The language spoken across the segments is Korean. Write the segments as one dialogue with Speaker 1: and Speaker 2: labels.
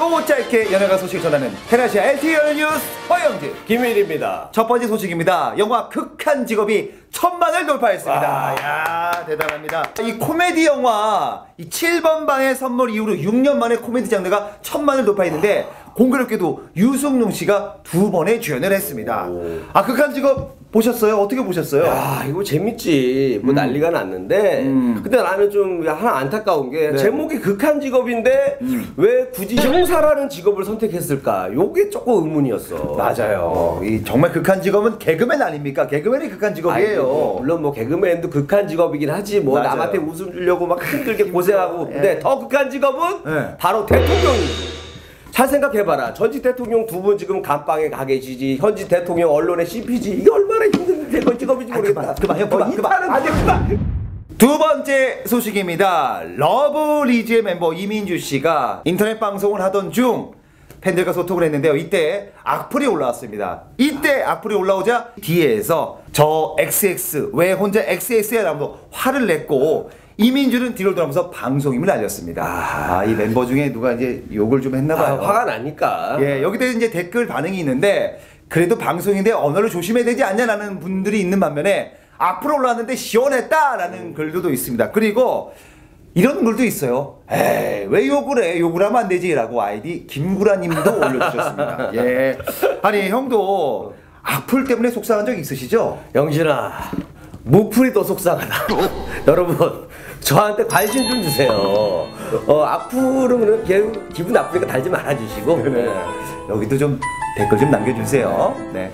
Speaker 1: 빠르고 짧게 연예가 소식 전하는 테라시아 LTE 뉴스 허영진
Speaker 2: 김일입니다.
Speaker 1: 첫 번째 소식입니다. 영화 극한 직업이 1000만을 돌파했습니다. 야 대단합니다. 이 코미디 영화 이 7번 방의 선물 이후로 6년 만에 코미디 장르가 1000만을 돌파했는데 공교롭게도 유승용 씨가 2번의 주연을 했습니다. 아 극한 직업 보셨어요? 어떻게 보셨어요?
Speaker 2: 야 이거 재밌지. 뭐 난리가 났는데 근데 나는 좀 하나 안타까운 게
Speaker 1: 네.
Speaker 2: 제목이 극한 직업인데 왜 굳이 형사라는 직업을 선택했을까? 요게 조금 의문이었어.
Speaker 1: 맞아요. 이 정말 극한 직업은 개그맨 아닙니까? 개그맨이 극한 직업이에요.
Speaker 2: 아이고, 물론 뭐 개그맨도 극한 직업이긴 하지 뭐
Speaker 1: 맞아요.
Speaker 2: 남한테 웃음 주려고 막 힘들게 고생하고 근데 더 극한 직업은
Speaker 1: 네.
Speaker 2: 바로 대통령이지. 잘 생각해봐라. 전직 대통령 2분 지금 감방에 가 계시지. 현직 대통령 언론의 CPG. 이게 얼마나 힘든 직업인지 모르겠다.
Speaker 1: 그만. 두 번째 소식입니다. 러브리즈의 멤버 이민주 씨가 인터넷 방송을 하던 중 팬들과 소통을 했는데요. 이때 악플이 올라왔습니다. 이때 악플이 올라오자 뒤에서 저 XX 왜 혼자 XX야 라면서 화를 냈고 이민주는 뒤로 돌아오면서 방송임을 알렸습니다. 이 멤버 중에 누가 이제 욕을 좀 했나봐요.
Speaker 2: 화가 나니까.
Speaker 1: 예, 여기다 이제 댓글 반응이 있는데 그래도 방송인데 언어를 조심해야 되지 않냐라는 분들이 있는 반면에 악플 올라왔는데 시원했다라는 글들도 있습니다. 그리고 이런 글도 있어요. 에이, 왜 욕을 해? 욕을 하면 안 되지라고 아이디 김구라님도 올려주셨습니다. 예, 아니 형도 악플 때문에 속상한 적 있으시죠?
Speaker 2: 영진아, 무풀이 더 속상하다. 여러분, 저한테 관심 좀 주세요. 악플은 그냥 기분 나쁘니까 달지 말아주시고.
Speaker 1: 네. 여기도 좀 댓글 좀 남겨주세요. 네.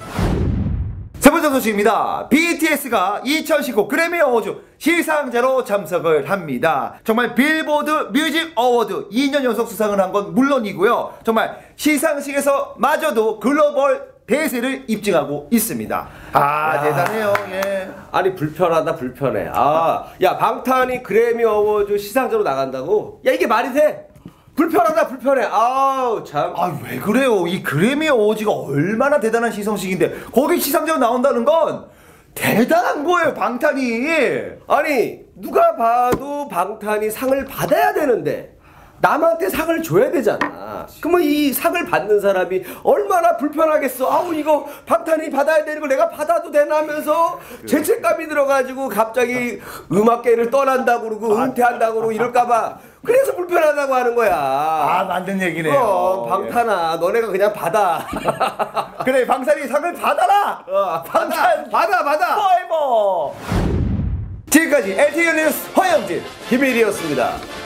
Speaker 1: 세 번째 소식입니다. BTS가 2019 그래미 어워즈 시상자로 참석을 합니다. 정말 빌보드 뮤직 어워드 2년 연속 수상을 한 건 물론이고요. 정말 시상식에서 마저도 글로벌 대세를 입증하고 있습니다. 대단해요. 예.
Speaker 2: 아니 불편하다 불편해. 야 방탄이 그래미 어워즈 시상자로 나간다고? 야 이게 말이 돼? 불편하다 불편해. 참.
Speaker 1: 왜 그래요? 이 그래미 어워즈가 얼마나 대단한 시상식인데 거기 시상자로 나온다는 건 대단한 거예요, 방탄이.
Speaker 2: 아니 누가 봐도 방탄이 상을 받아야 되는데 남한테 상을 줘야 되잖아. 그러면 이 상을 받는 사람이 얼마나 불편하겠어. 이거 방탄이 받아야 되는 걸 내가 받아도 되나 하면서 죄책감이 들어가지고 갑자기 음악계를 떠난다고 그러고 은퇴한다고 그러고 이럴까봐 그래서 불편하다고 하는 거야.
Speaker 1: 맞는 얘기네요.
Speaker 2: 방탄아, 너네가 그냥 받아.
Speaker 1: 그래, 방탄이 상을 받아라. 방탄
Speaker 2: 받아.
Speaker 1: 포에버. 지금까지 LTE 뉴스 허영진
Speaker 2: 김일이었습니다.